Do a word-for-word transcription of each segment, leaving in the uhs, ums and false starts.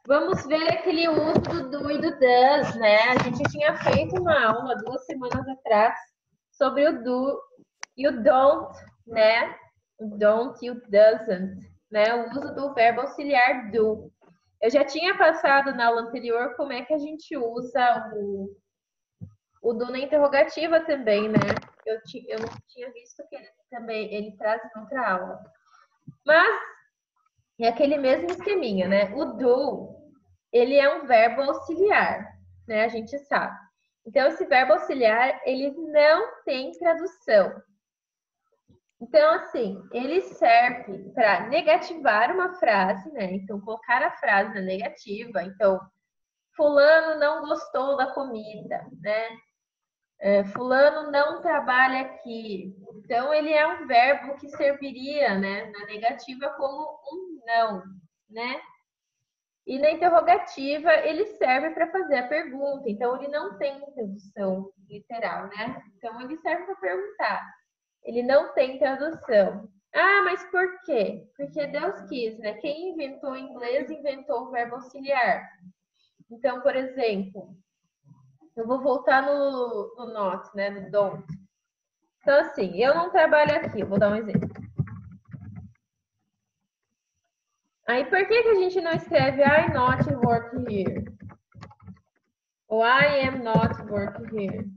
Vamos ver aquele uso do do e do does, né? A gente tinha feito uma aula duas semanas atrás sobre o do e o don't, né? O don't e o doesn't, né? O uso do verbo auxiliar do. Eu já tinha passado na aula anterior como é que a gente usa o, o do na interrogativa também, né? Eu, ti, eu não tinha visto que ele também ele traz em outra aula. Mas é aquele mesmo esqueminha, né? O do, ele é um verbo auxiliar, né? A gente sabe. Então, esse verbo auxiliar, ele não tem tradução. Então, assim, ele serve para negativar uma frase, né? Então, colocar a frase na negativa. Então, fulano não gostou da comida, né? É, fulano não trabalha aqui. Então, ele é um verbo que serviria, né, na negativa como um não, né? E na interrogativa, ele serve para fazer a pergunta. Então, ele não tem tradução literal, né? Então, ele serve para perguntar. Ele não tem tradução. Ah, mas por quê? Porque Deus quis, né? Quem inventou o inglês inventou o verbo auxiliar. Então, por exemplo, eu vou voltar no, no not, né? No don't. Então, assim, eu não trabalho aqui. Eu vou dar um exemplo. Aí, por que, que a gente não escreve I not work here? Ou I am not working here?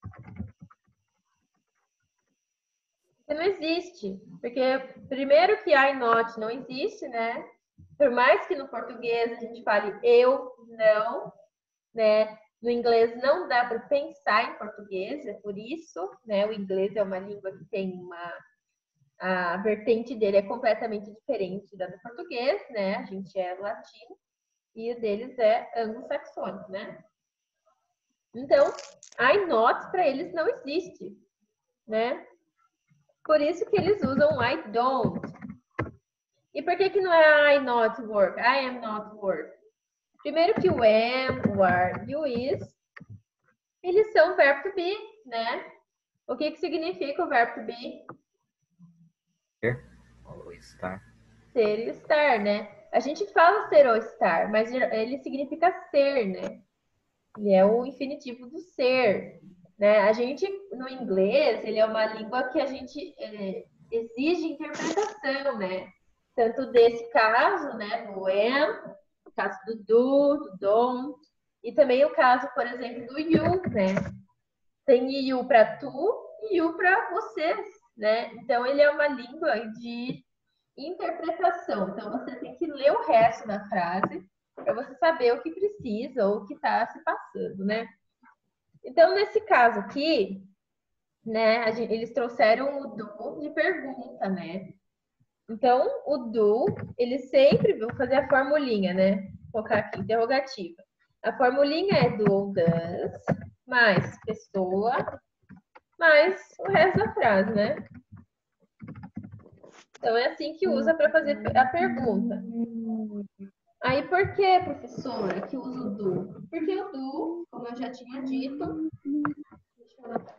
Porque não existe. Porque, primeiro que I not não existe, né? Por mais que no português a gente fale eu não, né? No inglês não dá para pensar em português, é por isso, né? O inglês é uma língua que tem uma... A vertente dele é completamente diferente da do português, né? A gente é latino e o deles é anglo-saxônico, né? Então, I not para eles não existe, né? Por isso que eles usam I don't. E por que que não é I not work? I am not work. Primeiro que o am, o are e o is, eles são verbo to be, né? O que que significa o verbo to be? Ser ou estar. Ser e estar, né? A gente fala ser ou estar, mas ele significa ser, né? Ele é o infinitivo do ser, né? A gente, no inglês, ele é uma língua que a gente é, exige interpretação, né? Tanto desse caso, né, do am, o caso do do, do don't, e também o caso, por exemplo, do you, né? Tem you para tu e you para vocês, né? Então, ele é uma língua de interpretação. Então, você tem que ler o resto da frase para você saber o que precisa ou o que está se passando, né? Então, nesse caso aqui, né, gente, eles trouxeram o do de pergunta, né? Então, o do, ele sempre, vou fazer a formulinha, né? Vou colocar aqui, interrogativa. A formulinha é do ou does, mais pessoa, mais o resto da frase, né? Então, é assim que usa para fazer a pergunta. Aí, por que, professora, que usa o do? Porque o do, como eu já tinha dito, deixa eu anotar.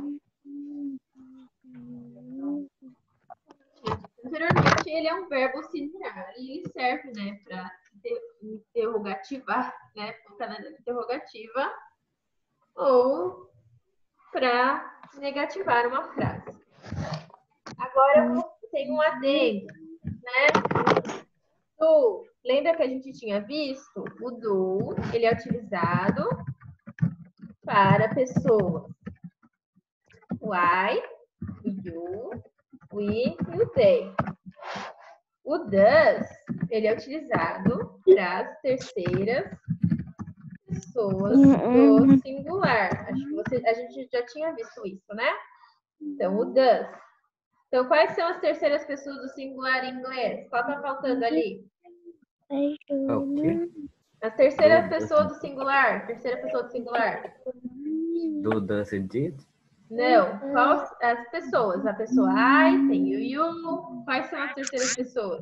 Anteriormente, ele é um verbo auxiliar e ele serve, né, para interrogativar, né, colocar na interrogativa ou para negativar uma frase. Agora, tem um adendo, né? Do, lembra que a gente tinha visto? O do, ele é utilizado para pessoas. O I, o you, o we e o they. O does, ele é utilizado para as terceiras pessoas do singular. Acho que você, a gente já tinha visto isso, né? Então, o does. Então, quais são as terceiras pessoas do singular em inglês? Qual tá faltando ali? O quê? As terceiras Do, pessoas do singular. Terceira pessoa do singular. do does and did? Não. Quais as pessoas? A pessoa I, tem o you. Quais são as terceiras pessoas?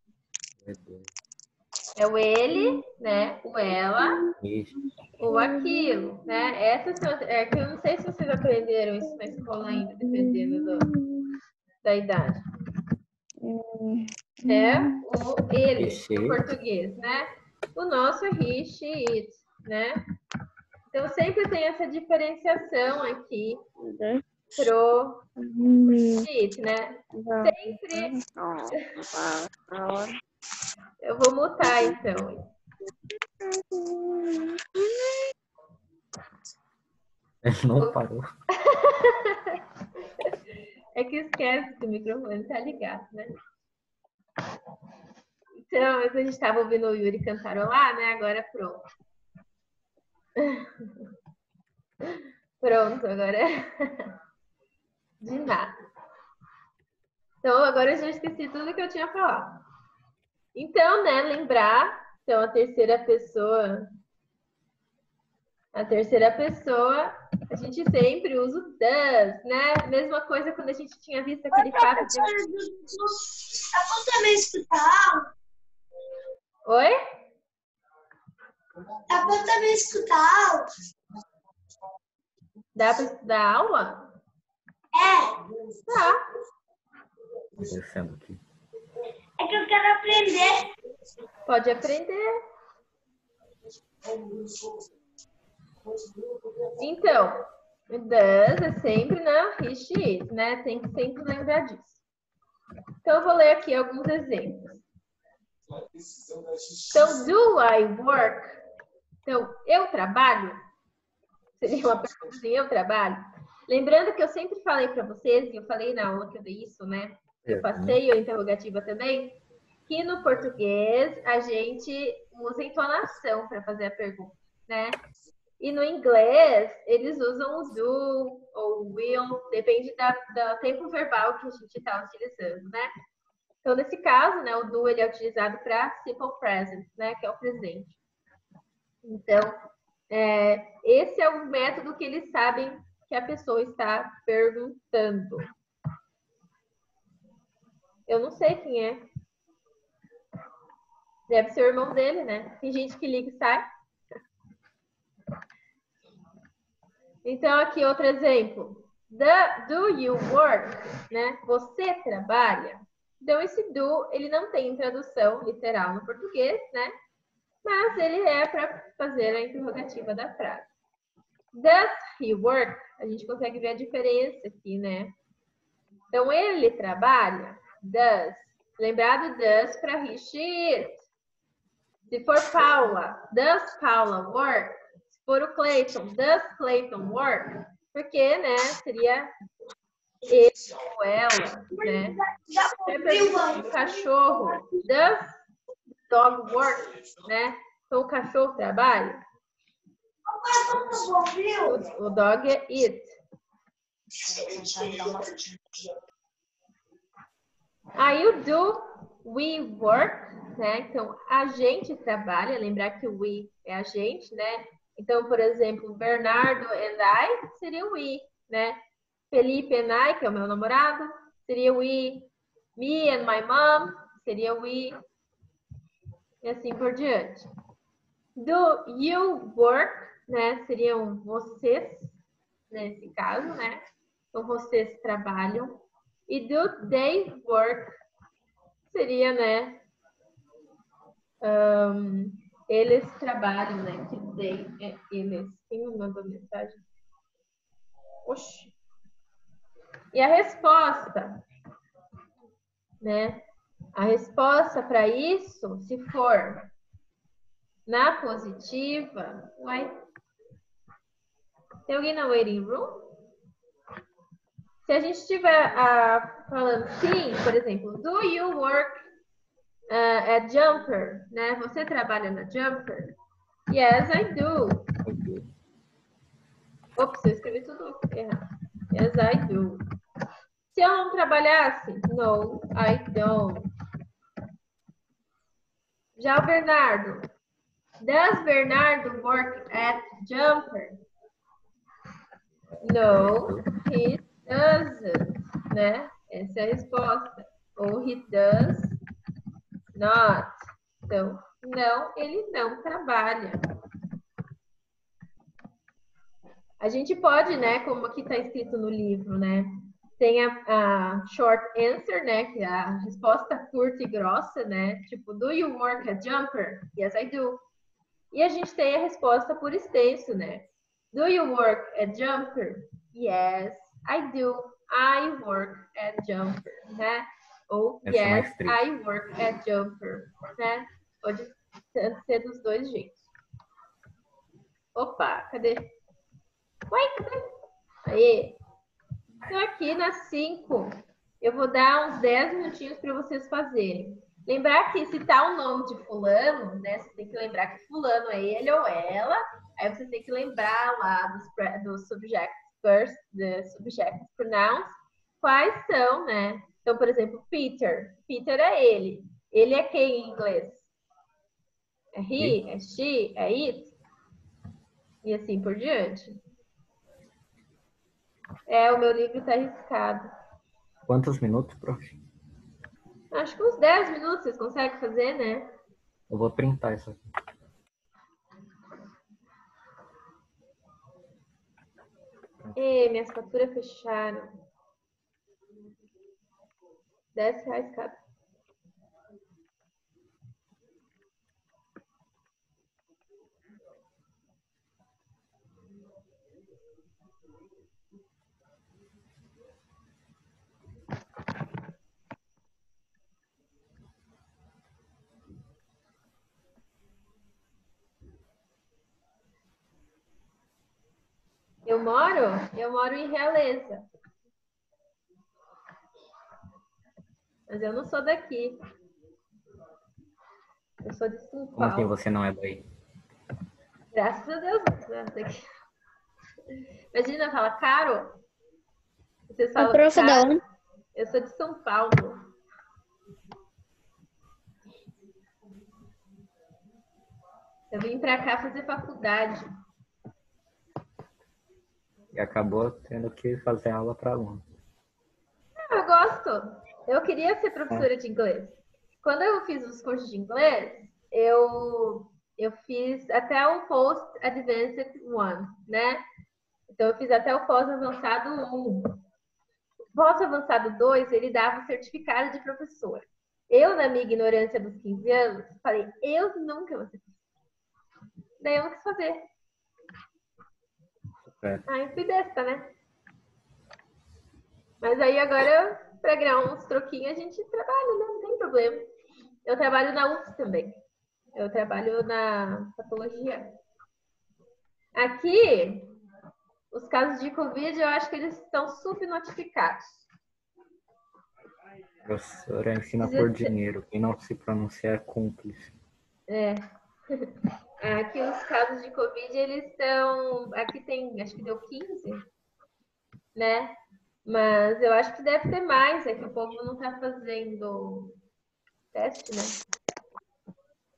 É o ele, né? O ela, Isso. ou aquilo, né? Essas são, é que eu não sei se vocês aprenderam isso na escola ainda, dependendo do, da idade. É o ele, Esse. em português, né? o nosso é he, she, it, né? Então, sempre tem essa diferenciação aqui pro she, it, né? Sempre... Eu vou mutar, então. Ele não parou. É que esquece que o microfone tá ligado, né? Então, a gente estava ouvindo o Yuri cantarolar, né? Agora pronto. Pronto, agora de nada. Então, agora eu já esqueci tudo que eu tinha falado. Então, né, lembrar, então, a terceira pessoa, a terceira pessoa, a gente sempre usa o does, né? Mesma coisa quando a gente tinha visto aquele Oi, fato de... Dá pra também escutar? Oi? Dá pra também escutar? Dá para estudar aula? É. Tá. Descendo aqui. É que eu quero aprender. Pode aprender. Então, o does é sempre na he, she, it, né? Tem que sempre lembrar disso. Então, eu vou ler aqui alguns exemplos. Então, do I work? Então, eu trabalho? Seria uma pergunta assim, eu trabalho? Lembrando que eu sempre falei para vocês, e eu falei na aula que eu dei isso, né? Eu passei a interrogativa também, que no português a gente usa entonação para fazer a pergunta, né? E no inglês, eles usam o do ou will, depende da, do tempo verbal que a gente está utilizando, né? Então, nesse caso, né, o do ele é utilizado para simple present, né, que é o presente. Então, é, esse é o método que eles sabem que a pessoa está perguntando. Eu não sei quem é. Deve ser o irmão dele, né? Tem gente que liga e sai. Então, aqui outro exemplo. The, do you work? Né? Você trabalha? Então, esse do, ele não tem tradução literal no português, né? Mas ele é para fazer a interrogativa da frase. Does he work? A gente consegue ver a diferença aqui, né? Então, ele trabalha? Does. Lembrado does para he, she, it. Se for Paula, does Paula work? Se for o Clayton, does Clayton work? Porque, né, seria ele ou ela, né? O cachorro, does dog work, né? Então, o cachorro trabalha? O, o dog é it. Aí o do, we work, né? Então, a gente trabalha, lembrar que o we é a gente, né? Então, por exemplo, Bernardo and I seria o we, né? Felipe and I, que é o meu namorado, seria o we. Me and my mom seria o we. E assim por diante. Do you work, né? Seriam vocês, nesse caso, né? Então, vocês trabalham. E do they work seria, né? Um, eles trabalham, né? Que they é eles. Quem me mandou mensagem? Oxi. E a resposta, né? A resposta para isso, se for na positiva, uai. Tem alguém na waiting room? Se a gente estiver uh, falando sim, por exemplo, do you work uh, at Jumper? Né? Você trabalha na Jumper? Yes, I do. Ops, eu escrevi tudo errado. Yes, I do. Se eu não trabalhasse? No, I don't. Já o Bernardo. Does Bernardo work at Jumper? No, he doesn't, né? Essa é a resposta. Ou he does not. Então, não, ele não trabalha. A gente pode, né, como aqui está escrito no livro, né? Tem a, a short answer, né, que é a resposta curta e grossa, né? Tipo, do you work at Jumper? Yes, I do. E a gente tem a resposta por extenso, né? Do you work at Jumper? Yes, I do. I work at Jumper, né? Ou Essa é yes, mais triste. I work at Jumper, né? Pode ser dos dois jeitos. Opa, cadê? Ué, cadê? Aí. Então aqui nas cinco, eu vou dar uns dez minutinhos para vocês fazerem. Lembrar que se tá o nome de fulano, né? Você tem que lembrar que fulano é ele ou ela. Aí você tem que lembrar lá dos, dos subjects first, dos subjects pronouns, quais são, né? Então, por exemplo, Peter. Peter é ele. Ele é quem em inglês? É he, é she, é it? E assim por diante. É, o meu livro tá arriscado. Quantos minutos, prof? Acho que uns dez minutos vocês conseguem fazer, né? Eu vou printar isso aqui. E minhas faturas fecharam. dez reais cada. Eu moro? Eu moro em Realeza. Mas eu não sou daqui. Eu sou de São Como assim Paulo. você não é daí? Graças a Deus. Daqui. Imagina, fala caro. Vocês falam prof, da caro. onde? Eu sou de São Paulo. Eu vim pra cá fazer faculdade. E acabou tendo que fazer aula para aluno. Eu gosto. Eu queria ser professora de inglês. Quando eu fiz os cursos de inglês, eu, eu fiz até o Post Advanced um, né? Então, eu fiz até o pós-avançado um. O pós-avançado dois, ele dava o certificado de professor. Eu, na minha ignorância dos quinze anos, falei, eu nunca vou ser professora. Daí eu não quis fazer. É. Aí eu fui besta, né? Mas aí agora, para ganhar uns troquinhos, a gente trabalha, né? Não tem problema. Eu trabalho na U F S também. Eu trabalho na patologia. Aqui, os casos de Covid, eu acho que eles estão subnotificados. A professora ensina por dinheiro. Quem não se pronuncia é cúmplice. É. Aqui os casos de Covid, eles estão... Aqui tem, acho que deu quinze, né? Mas eu acho que deve ter mais, é que o povo não está fazendo teste, né?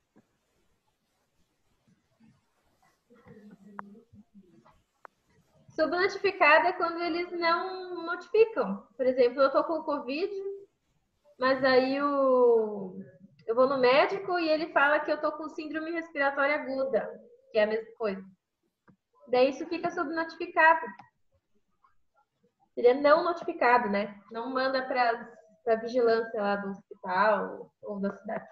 Subnotificado é quando eles não notificam. Por exemplo, eu tô com Covid, mas aí o... eu vou no médico e ele fala que eu tô com síndrome respiratória aguda, que é a mesma coisa. Daí isso fica subnotificado. Seria não notificado, né? Não manda para a vigilância lá do hospital ou da cidade.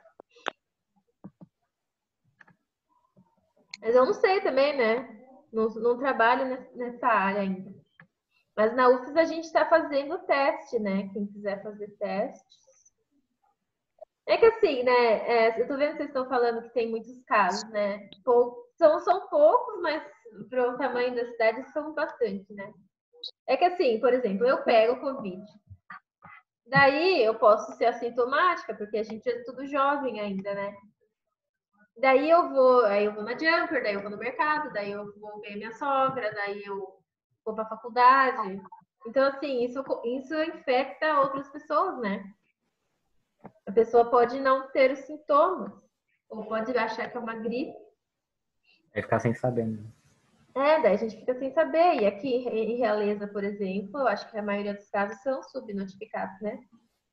Mas eu não sei também, né? Não, não trabalho nessa área ainda. Mas na U F S a gente está fazendo teste, né? Quem quiser fazer testes. É que assim, né? É, eu tô vendo que vocês estão falando que tem muitos casos, né? Pou, são, são poucos, mas para o tamanho da cidade são bastante, né? É que assim, por exemplo, eu pego Covid. Daí eu posso ser assintomática, porque a gente é tudo jovem ainda, né? Daí eu vou, aí eu vou na Jumper, daí eu vou no mercado, daí eu vou ver minha sogra, daí eu vou para a faculdade. Então, assim, isso, isso infecta outras pessoas, né? A pessoa pode não ter os sintomas, ou pode achar que é uma gripe. Vai ficar sem saber, né? É, daí a gente fica sem saber. E aqui em Realeza, por exemplo, eu acho que a maioria dos casos são subnotificados, né?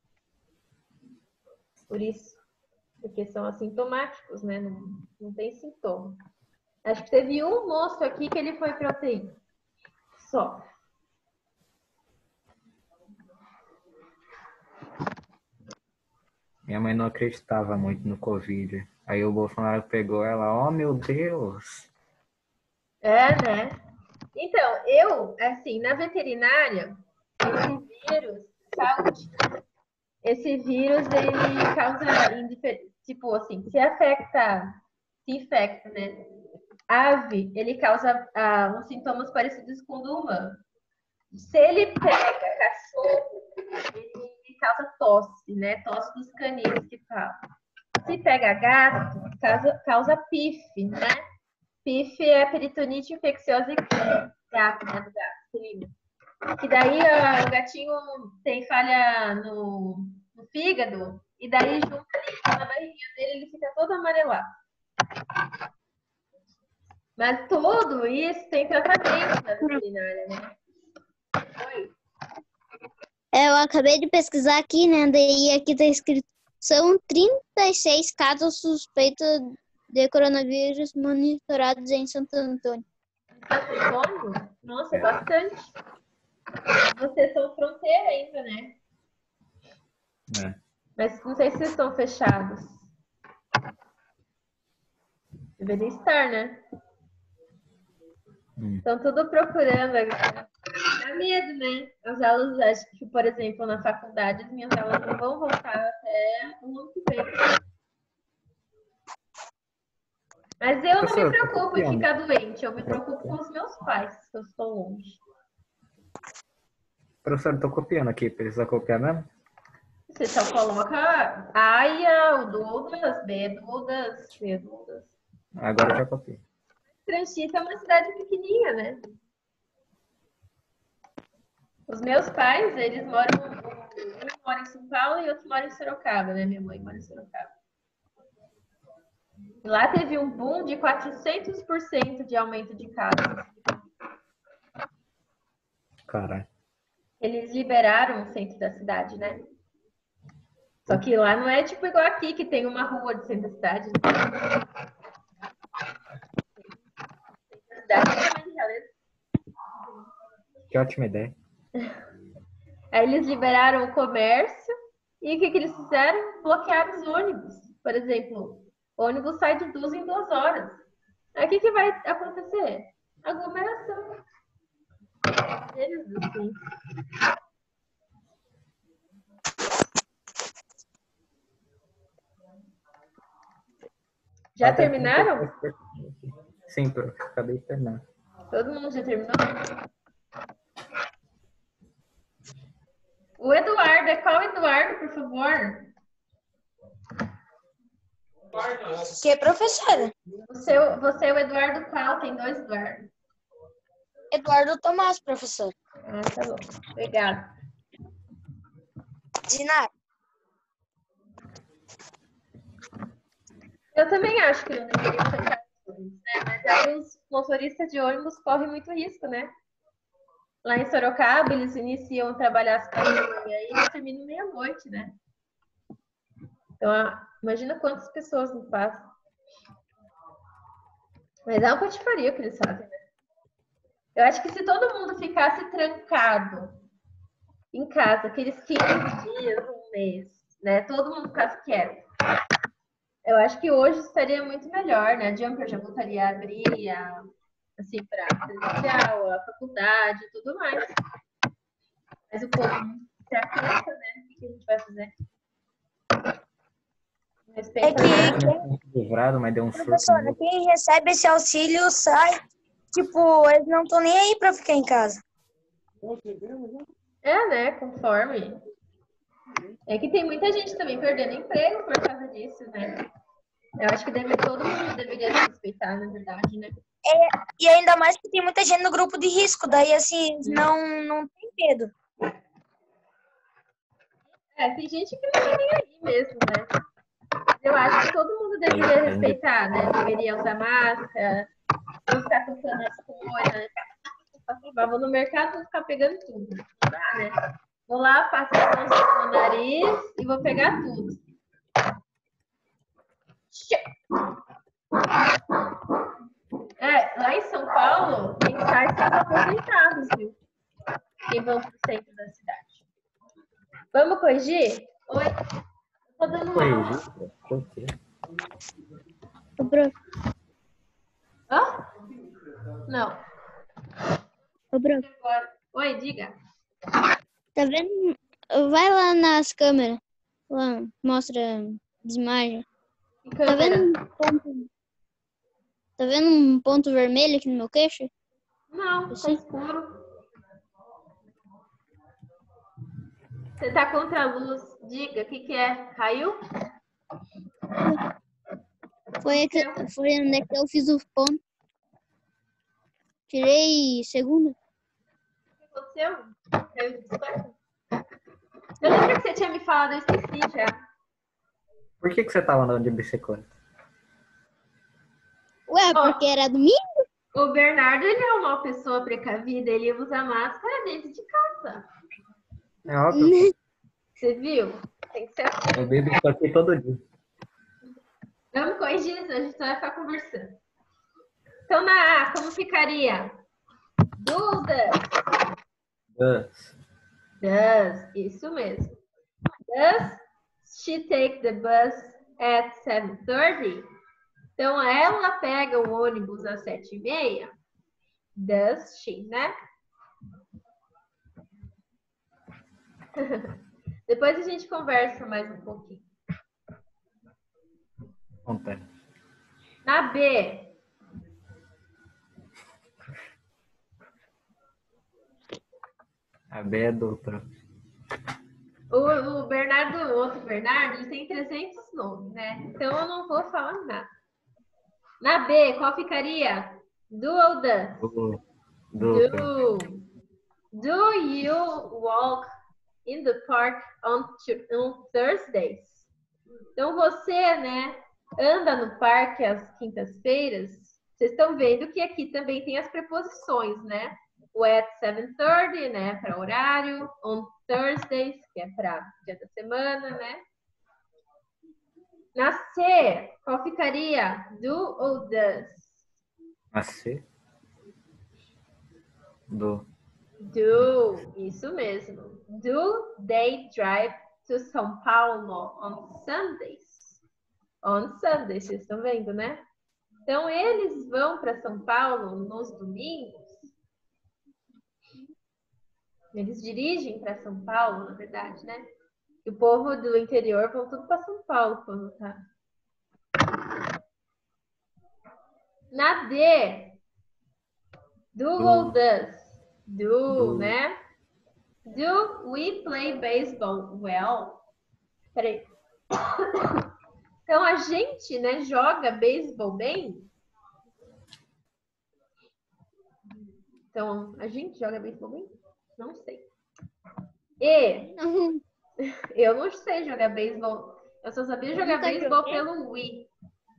Por isso. Porque são assintomáticos, né? Não, não tem sintoma. Acho que teve um moço aqui que ele foi para U T I. Só. Minha mãe não acreditava muito no Covid. Aí o Bolsonaro pegou ela, oh meu Deus. É, né? Então, eu, assim, na veterinária, esse vírus, saúde, esse vírus, ele causa, indifer- tipo assim, se afeta, se infecta, né? Ave, ele causa ah, uns sintomas parecidos com o do humano. Se ele pega cachorro, ele causa tosse, né? Tosse dos caninos que fala. Se pega gato, causa, causa pife, né? Pife é peritonite infecciosa e gato, né? Do gato, felino. Que daí ó, o gatinho tem falha no, no fígado e daí junta ali na barriguinha dele, ele fica todo amarelado. Mas tudo isso tem tratamento na veterinária, né? Oi? É, eu acabei de pesquisar aqui, né? Daí aqui tá escrito: são trinta e seis casos suspeitos de coronavírus monitorados em Santo Antônio. Santo Antônio? Nossa, é bastante. Vocês são fronteira ainda, né? É. Mas não sei se vocês estão fechados. Deveria estar, né? Hum. Estão tudo procurando agora. Dá medo, né? As aulas, acho que, por exemplo, na faculdade, as minhas aulas não vão voltar até o ano que vem. Mas eu não me Professor, preocupo em copiando. ficar doente, eu me preocupo com os meus pais, que eu estou longe. Professor, eu tô copiando aqui, precisa copiar mesmo? Você só coloca Aya, o Dudas, B Dudas, C Dudas. Agora eu já copiei. Tranchita é uma cidade pequenininha, né? Os meus pais, eles moram, um mora em São Paulo e outro mora em Sorocaba, né? Minha mãe mora em Sorocaba. Lá teve um boom de quatrocentos por cento de aumento de casos. Caralho. Eles liberaram o centro da cidade, né? Só que lá não é tipo igual aqui, que tem uma rua de centro da cidade. A cidade é também de Realeza. Que ótima ideia. Aí eles liberaram o comércio e o que, que eles fizeram? Bloquearam os ônibus. Por exemplo, o ônibus sai de duas em duas horas. Aí o que, que vai acontecer? Aglomeração. Eles, assim. Já Ah, tá, terminaram? Sim, prof. Acabei de terminar. Todo mundo já terminou? O Eduardo, é qual Eduardo, por favor? Que professora? O seu, você é o Eduardo qual? Tem dois Eduardo. Eduardo Tomás, professor. Ah, tá bom. Obrigada. De nada. Eu também acho que não deveria fechar os ônibus, né? Mas aí os motoristas de ônibus correm muito risco, né? Lá em Sorocaba, eles iniciam a trabalhar às quatro da manhã e eles terminam meia-noite, né? Então, imagina quantas pessoas não passam. Mas é uma patifaria o que eles fazem, né? Eu acho que se todo mundo ficasse trancado em casa, aqueles quinze dias, um mês, né? Todo mundo ficasse quieto. Eu acho que hoje estaria muito melhor, né? A Jumper já voltaria a abrir, a, assim, para presencial, a faculdade e tudo mais. Mas o povo se acansa, né? O que a gente vai fazer? Respeito É que, livrado, mas deu um surto. professora, quem recebe esse auxílio sai, tipo, eles não estão nem aí pra ficar em casa. É, né? Conforme. É que tem muita gente também perdendo emprego por causa disso, né? Eu acho que deve, todo mundo deveria se respeitar, na verdade, né? É, e ainda mais que tem muita gente no grupo de risco, daí assim, não, não tem medo. É, tem gente que não tá nem aí mesmo, né? Eu acho que todo mundo deveria respeitar, né? Deveria usar máscara, não ficar tocando as coisas, vou no mercado e ficar pegando tudo. Não dá, né? Vou lá, faço a no nariz e vou pegar tudo. É, lá em São Paulo, tem sites que são aposentados, viu? Que vão pro centro da cidade. Vamos corrigir? Oi? Tô dando aula. Corrigir? Por quê? Não. Ô, Bruno, Oi, diga. tá vendo? Vai lá nas câmeras. Lá, mostra as imagens. Que Tá câmera? vendo um ponto, tá vendo um ponto vermelho aqui no meu queixo? Não, tá Sim. escuro. Você tá contra a luz. Diga, o que que é? Caiu? Foi, aqui, foi onde é que eu fiz o ponto. Tirei segunda. O que aconteceu? Caiu de bicicleta? Eu lembro que você tinha me falado, eu esqueci já. Por que, que você tava andando de bicicleta? Ué, Ó. porque era domingo? O Bernardo, ele é uma pessoa precavida, ele usa máscara dentro de casa. É óbvio. Você viu? Tem que ser assim. Eu bebo isso aqui todo dia. Vamos corrigir isso, a gente só vai ficar conversando. Então, na A, como ficaria? Do, does. Does. Does, isso mesmo. Does she take the bus at seven thirty? Então, ela pega o ônibus às sete e meia? Does she, né? Depois a gente conversa mais um pouquinho. Acontece. Na B, A B é dupla. o, o Bernardo, o outro Bernardo, ele tem trezentos nomes, né? Então eu não vou falar nada. Na B, qual ficaria? Do ou does? Du- Dupla. Do. Do you walk in the park on, Tu- on Thursdays? Então você, né, anda no parque às quintas-feiras. Vocês estão vendo que aqui também tem as preposições, né? O at seven thirty, né, para horário. On Thursdays, que é para dia da semana, né? Na C, qual ficaria? Do ou does? A C. Do. Do, isso mesmo. Do they drive to São Paulo on Sundays? On Sundays, vocês estão vendo, né? Então, eles vão para São Paulo nos domingos. Eles dirigem para São Paulo, na verdade, né? E o povo do interior vão tudo para São Paulo quando tá. Na D, do ou does? Do, Do. né? Do we play baseball well? Peraí. Então, a gente, né, joga beisebol bem? Então, a gente joga beisebol bem? Não sei. E Não, eu não sei jogar beisebol. Eu só sabia jogar Nunca beisebol joguei. pelo Wii.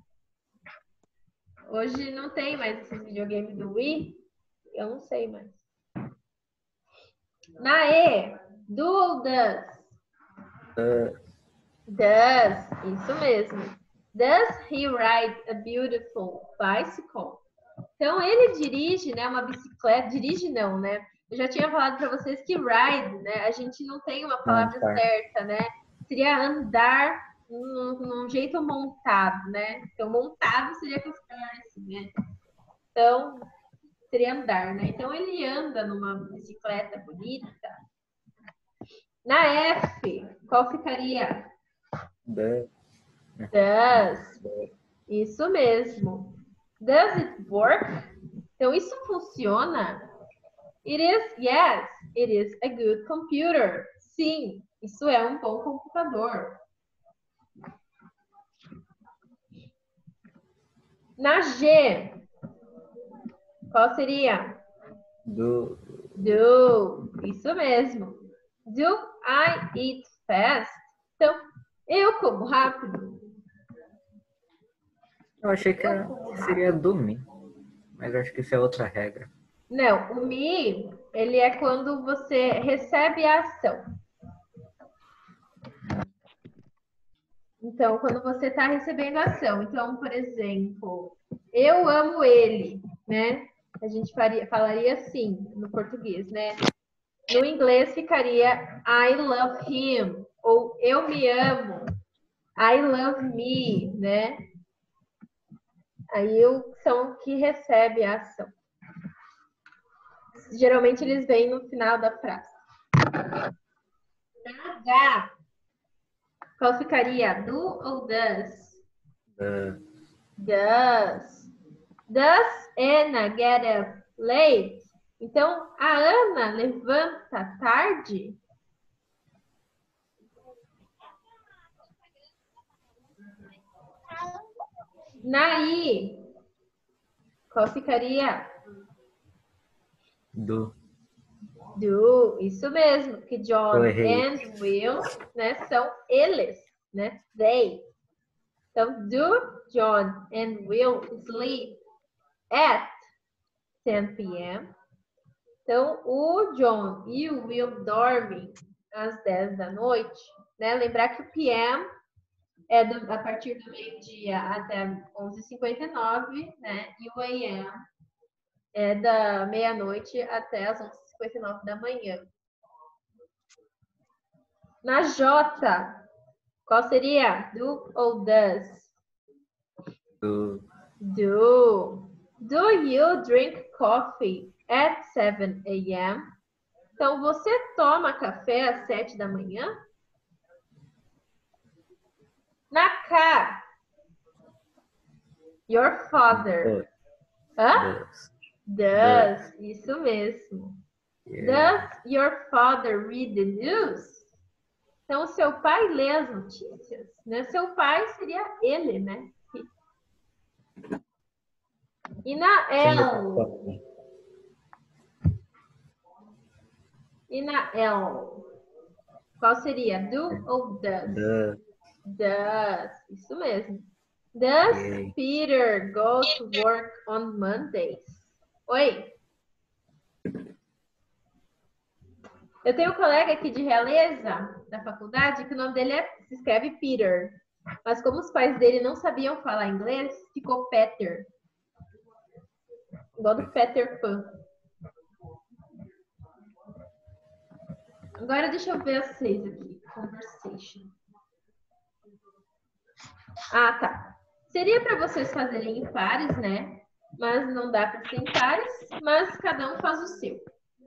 Hoje não tem mais esses videogames do Wii. Eu não sei mais. Na E, do ou does? Does. Does, isso mesmo. Does he ride a beautiful bicycle? Então, ele dirige, né, uma bicicleta. Dirige não, né? Eu já tinha falado para vocês que ride, né? A gente não tem uma palavra Montar. certa, né? Seria andar num, num jeito montado, né? Então, montado seria com os pés, né? Então, seria andar, né? Então, ele anda numa bicicleta bonita. Na F, qual ficaria? Does. Does. Isso mesmo. Does it work? Então, isso funciona? It is, yes, it is a good computer. Sim, isso é um bom computador. Na G, qual seria? Do. Do, isso mesmo. Do I eat fast? Então, eu como rápido. Eu achei que era- seria dormir. Mas acho que isso é outra regra. Não, o me, ele é quando você recebe a ação. Então, quando você está recebendo a ação. Então, por exemplo, eu amo ele, né? A gente faria, falaria assim no português, né? No inglês ficaria I love him, ou eu me amo, I love me, né? Aí eu são que recebe a ação. geralmente eles vêm no final da frase. H. Qual ficaria? Do ou does? Uh, Does. Does Anna get up late? Então, a Ana levanta tarde? Naí. Qual ficaria? do. Do. Isso mesmo, que John Eu errei. and Will, né, são eles, né? They. Então, do John and Will sleep at ten p m? Então, o John e o Will dormem às dez da noite, né? Lembrar que o P M é do, a partir do meio-dia até onze e cinquenta e nove, né? E o A M é da meia-noite até as onze e cinquenta e nove da manhã. Na J, qual seria? Do ou does? do. Do. Do you drink coffee at seven a m? Então, você toma café às sete da manhã? Na K, your father. Hã? Does. Does. Isso mesmo. Yeah. Does your father read the news? Então, seu pai lê as notícias, né? Seu pai seria ele, né? E na L? E na L? Qual seria? Do ou does? Does. Does. Isso mesmo. Does Yeah. Peter go to work on Mondays? Oi? Eu tenho um colega aqui de Realeza, da faculdade, que o nome dele é, se escreve Peter. Mas como os pais dele não sabiam falar inglês, ficou Peter. Igual do Peter Pan. Agora deixa eu ver vocês aqui. Conversation. Ah, tá. Seria para vocês fazerem em pares, né? Mas não dá para ser em pares, mas cada um faz o seu.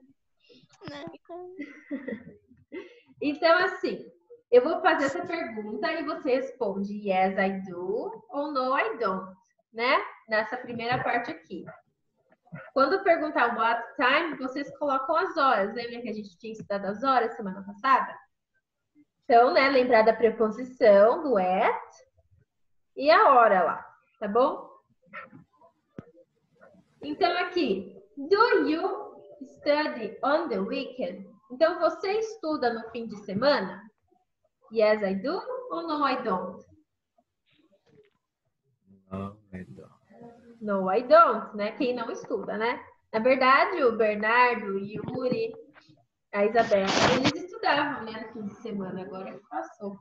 Então, assim, eu vou fazer essa pergunta e você responde yes, I do ou no, I don't, né? Nessa primeira parte aqui. Quando perguntar what time, vocês colocam as horas. Lembra que a gente tinha estudado as horas semana passada? Então, né, lembrar da preposição do at e a hora lá, tá bom? Então, aqui, do you study on the weekend? Então, você estuda no fim de semana? Yes, I do ou no, I don't? No, I don't. No, I don't, né? Quem não estuda, né? Na verdade, o Bernardo, o Yuri, a Isabela, eles estudavam, né, no fim de semana, agora que passou.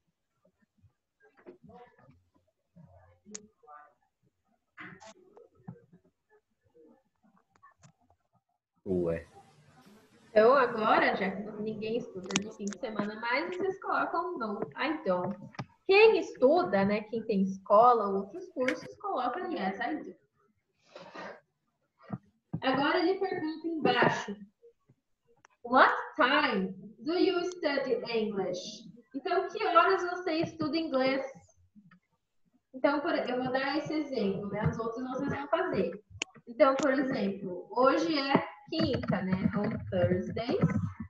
Ué. Então, agora, já que ninguém estuda no fim de semana mais, vocês colocam no, I don't. Quem estuda, né, quem tem escola ou outros cursos, coloca yes, I do. Agora ele pergunta embaixo. What time do you study English? Então, que horas você estuda inglês? Então, por, eu vou dar esse exemplo, né? Os outros vocês vão fazer. Então, por exemplo, hoje é quinta, né? On Thursdays.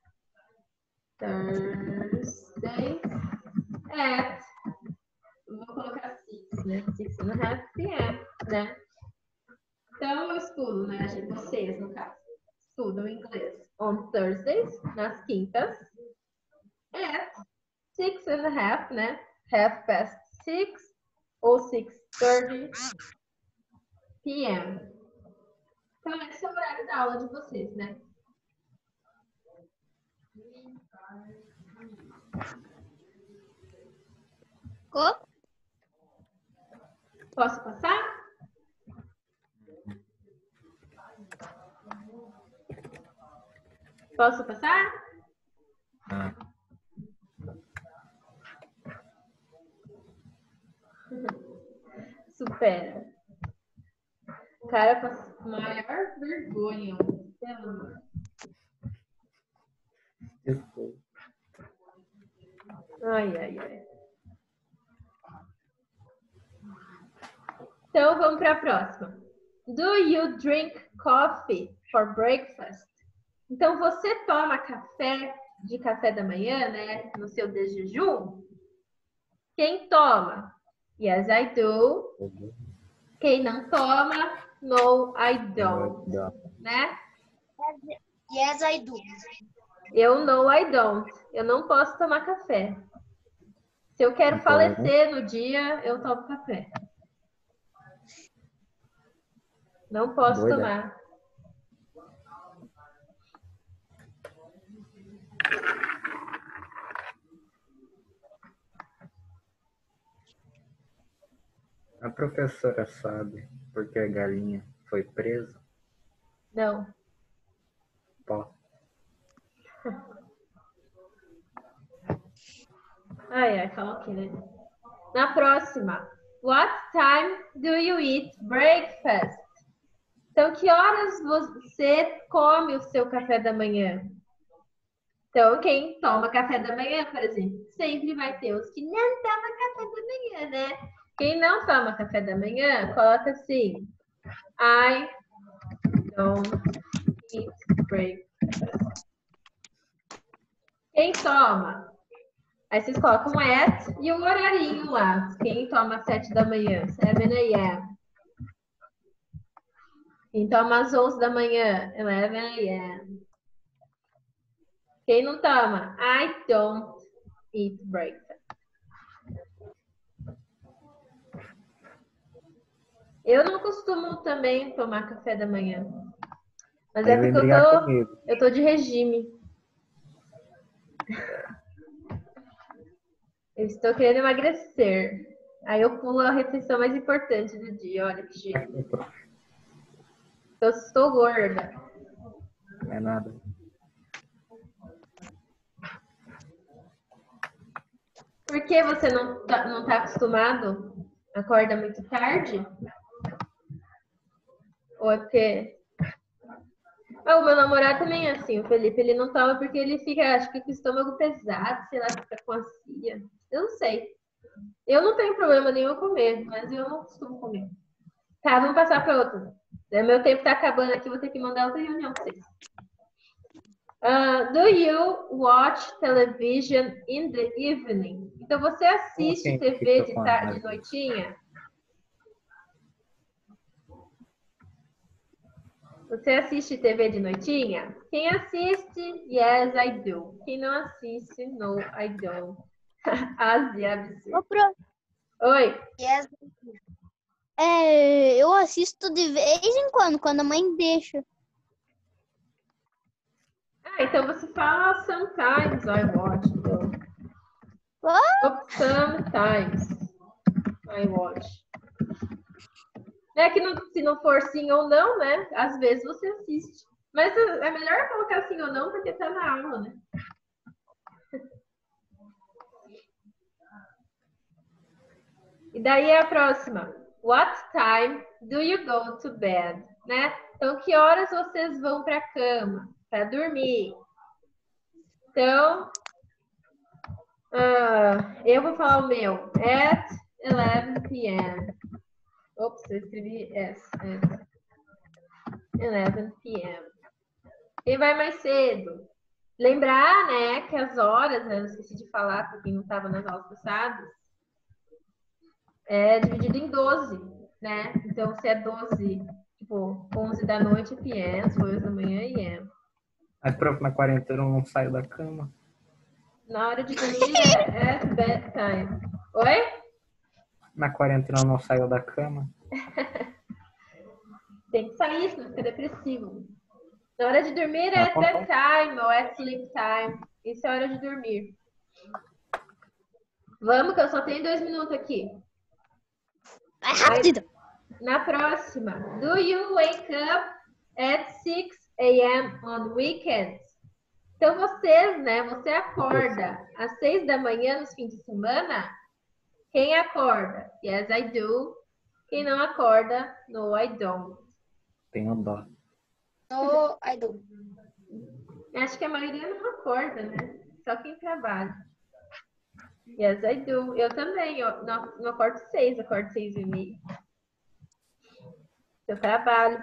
Thursdays at, vou colocar six, né? Six and a half p m, né? Então, eu estudo, né? Gente, vocês, no caso, estudam inglês on Thursdays, nas quintas, at six and a half, né? Half past six ou six thirty p m Então, esse é o horário da aula de vocês, né? Ficou? Posso passar? Posso passar? Ah, Supera. O cara passa maior vergonha. Desculpa. Ai, ai, ai. Então, vamos para a próxima. Do you drink coffee for breakfast? Então, você toma café de café da manhã, né? No seu desjejum? Quem toma? Yes, I do. Quem não toma? No, I don't. Né? Yes, I do. Eu no, I don't. Eu não posso tomar café. Se eu quero Então, falecer no dia, eu tomo café. Não posso Doida. tomar. A professora sabe por que a galinha foi presa? Não. Pó. Ai, ai, fala aqui, né? Na próxima. What time do you eat breakfast? Então, que horas você come o seu café da manhã? Então, quem toma café da manhã, por exemplo, sempre vai ter os que não tomam café da manhã, né? Quem não toma café da manhã, coloca assim. I don't eat breakfast. Quem toma? Aí vocês colocam at e o horarinho lá. Quem toma às sete da manhã? seven a m Quem toma às onze da manhã? eleven a m Quem não toma? I don't eat breakfast. Eu não costumo também tomar café da manhã. Mas Aí é vem porque eu brigar tô, comigo. eu tô de regime. Eu estou querendo emagrecer. Aí eu pulo a refeição mais importante do dia. Olha que jeito. Eu estou gorda. Não é nada. Por que você não tá, não tá acostumado? Acorda muito tarde? Ou é porque... Ah, o meu namorado também é assim, o Felipe, ele não toma porque ele fica, acho que com o estômago pesado, sei lá, fica com azia. Eu não sei. Eu não tenho problema nenhum em comer, mas eu não costumo comer. Tá, vamos passar para outro. Meu tempo tá acabando aqui, vou ter que mandar outra reunião para vocês. Uh, do you watch television in the evening? Então, você assiste T V de tarde, de noitinha? Você assiste T V de noitinha? Quem assiste? Yes, I do. Quem não assiste? No, I don't. Ásia, absurdo. Ô, pro, Oi. Yes. é, eu assisto de vez em quando, quando a mãe deixa. Ah, então você fala sometimes I watch. Então. What? Sometimes I watch. É que não, se não for sim ou não, né? Às vezes você assiste. Mas é melhor colocar sim ou não porque tá na aula, né? E daí a próxima. What time do you go to bed? Né? Então, que horas vocês vão para a cama? Para dormir. Então, uh, eu vou falar o meu. At eleven p m Ops, eu escrevi S. eleven p m Quem vai mais cedo? Lembrar, né, que as horas, né, eu esqueci de falar para quem não estava nas aulas passadas, é dividido em doze, né? Então, se é doze, tipo, onze da noite é P M, se for onze da manhã é I M. Mas, prof, na quarentena eu não saio da cama. Na hora de dormir é at bedtime. Oi? Na quarentena eu não saio da cama. Tem que sair, senão fica depressivo. Na hora de dormir é Ah, at conta. bedtime ou at sleep time. Isso é hora de dormir. Vamos, que eu só tenho dois minutos aqui. Vai rápido. Na próxima. Do you wake up at six a m on weekends? Então, vocês, né? Você acorda às seis da manhã nos fins de semana? Quem acorda? Yes, I do. Quem não acorda? No, I don't. Tenho dó. No, I don't. Acho que a maioria não acorda, né? Só quem trabalha. Yes, I do. Eu também. Eu não, não acordo seis, acordo seis e meia. Eu trabalho.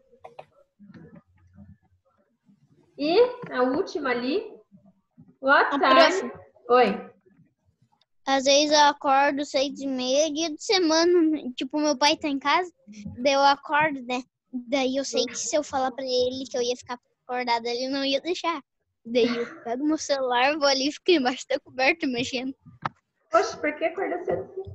E a última ali. What A time? Oi. Às vezes eu acordo seis e meia, dia de semana, tipo, meu pai tá em casa, daí eu acordo, né? Daí eu sei que se eu falar pra ele que eu ia ficar acordada, ele não ia deixar. Daí eu pego meu celular, vou ali e fico embaixo da coberta mexendo. Poxa, por que acordar cedo assim?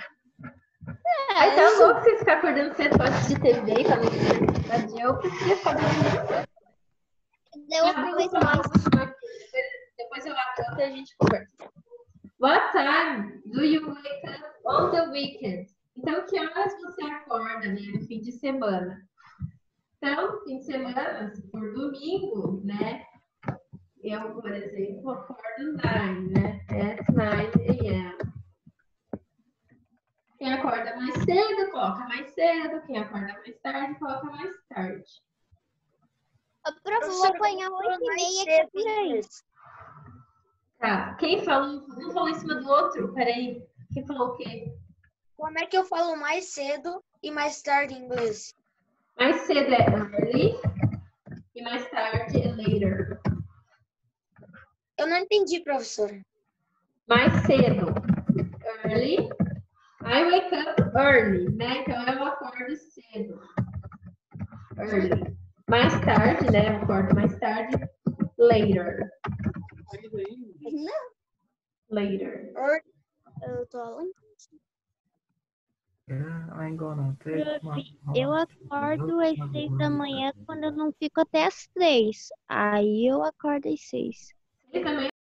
Aí tá louco você ficar acordando cedo pra assistir T V, pra não eu preferia ficar dormindo cedo. Daí eu Ah, aproveito vamos falar mais. um pouquinho aqui. Depois eu acordo e a gente conversa. What time do you wake up on the weekend? Então, que horas você acorda, né, no fim de semana? Então, fim de semana, se for domingo, né? Eu, por exemplo, acordo nine, né? At nine a m Quem acorda mais cedo, coloca mais cedo. Quem acorda mais tarde, coloca mais tarde. A prova eu vou apanhar oito e meia que é por aí. Tá. Quem falou? Um falou em cima do outro? Peraí. Quem falou o quê? Como é que eu falo mais cedo e mais tarde em inglês? Mais cedo é early e mais tarde é later. Eu não entendi, professora. Mais cedo, early. I wake up early, né? Então eu acordo cedo. Early. Mais tarde, né? Eu acordo mais tarde. Later. Não, Later. eu tô além. Yeah, I'm gonna take my Eu acordo às seis da manhã quando eu não fico até às três. Aí eu acordo às seis. Ele também